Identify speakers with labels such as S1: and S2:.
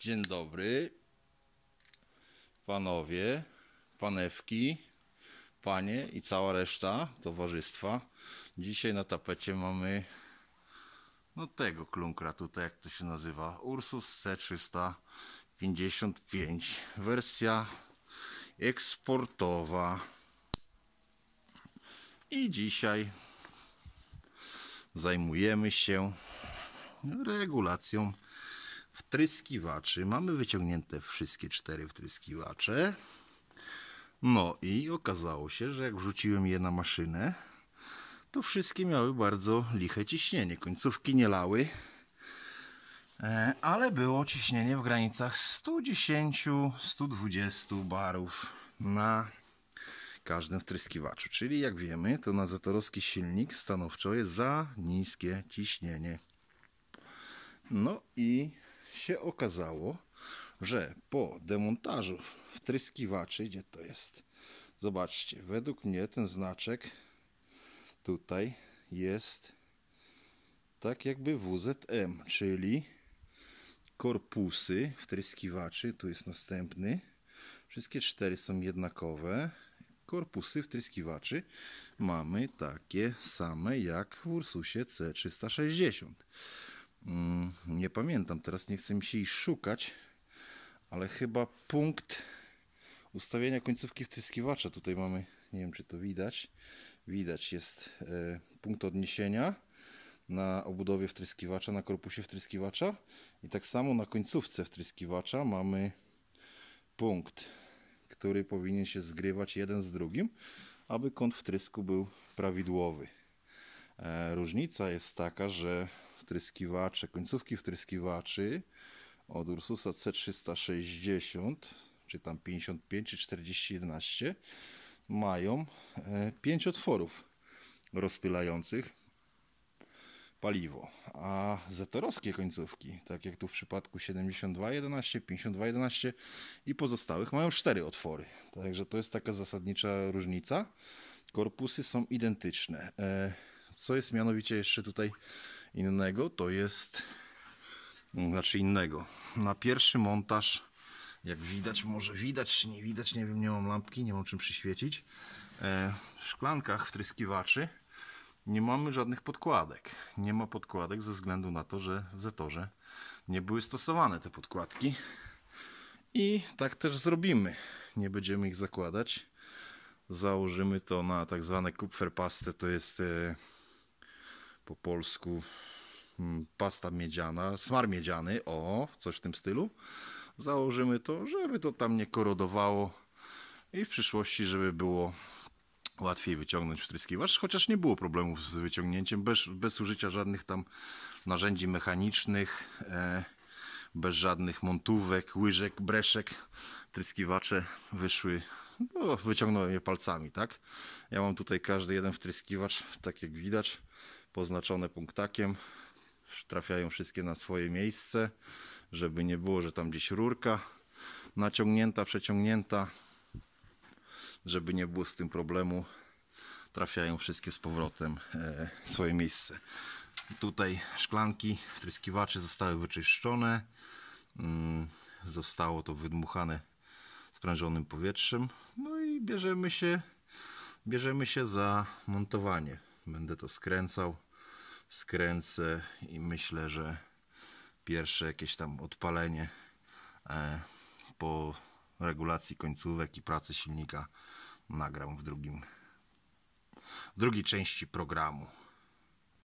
S1: Dzień dobry, panowie, panewki, panie i cała reszta towarzystwa. Dzisiaj na tapecie mamy tego klunkra tutaj, jak to się nazywa, Ursus C355, wersja eksportowa. I dzisiaj zajmujemy się regulacją wtryskiwaczy. Mamy wyciągnięte wszystkie 4 wtryskiwacze. No i okazało się, że jak wrzuciłem je na maszynę, to wszystkie miały bardzo liche ciśnienie. Końcówki nie lały, ale było ciśnienie w granicach 110-120 barów na każdym wtryskiwaczu. Czyli jak wiemy, to na zatorowski silnik stanowczo jest za niskie ciśnienie. No i się okazało, że po demontażu wtryskiwaczy, gdzie to jest? Zobaczcie, według mnie ten znaczek tutaj jest tak jakby WZM, czyli korpusy wtryskiwaczy, tu jest następny, wszystkie 4 są jednakowe. Korpusy wtryskiwaczy mamy takie same jak w Ursusie C360. Nie pamiętam, teraz nie chcę mi się ich szukać, ale chyba punkt ustawienia końcówki wtryskiwacza tutaj mamy, nie wiem czy to widać, jest punkt odniesienia na obudowie wtryskiwacza, na korpusie wtryskiwacza i tak samo na końcówce wtryskiwacza mamy punkt, który powinien się zgrywać jeden z drugim, aby kąt wtrysku był prawidłowy. Różnica jest taka, że wtryskiwacze, końcówki wtryskiwaczy od Ursusa C360 czy tam 55 czy 4011 mają 5 otworów rozpylających paliwo, a zetorowskie końcówki, tak jak tu w przypadku 7211, 5211 i pozostałych, mają 4 otwory. Także to jest taka zasadnicza różnica. Korpusy są identyczne. Co jest mianowicie jeszcze tutaj innego, to jest, znaczy innego, na pierwszy montaż, jak widać, może widać czy nie widać, nie wiem, nie mam lampki, nie mam czym przyświecić, w szklankach wtryskiwaczy nie mamy żadnych podkładek. Nie ma podkładek ze względu na to, że w Zetorze nie były stosowane te podkładki. I tak też zrobimy. Nie będziemy ich zakładać. Założymy to na tak zwane kupferpastę, to jest po polsku pasta miedziana, smar miedziany, o, coś w tym stylu. Założymy to, żeby to tam nie korodowało i w przyszłości, żeby było łatwiej wyciągnąć wtryskiwacz, chociaż nie było problemów z wyciągnięciem, bez użycia żadnych tam narzędzi mechanicznych, bez żadnych montówek, łyżek, breszek. Wtryskiwacze wyszły, no, wyciągnąłem je palcami, tak? Ja mam tutaj każdy jeden wtryskiwacz, tak jak widać, poznaczone punktakiem. Trafiają wszystkie na swoje miejsce, żeby nie było, że tam gdzieś rurka naciągnięta, przeciągnięta, żeby nie było z tym problemu. Trafiają wszystkie z powrotem w swoje miejsce. Tutaj szklanki wtryskiwaczy zostały wyczyszczone, zostało to wydmuchane sprężonym powietrzem, no i bierzemy się za montowanie. Będę to skręcę i myślę, że pierwsze jakieś tam odpalenie po regulacji końcówek i pracy silnika nagram w drugiej części programu.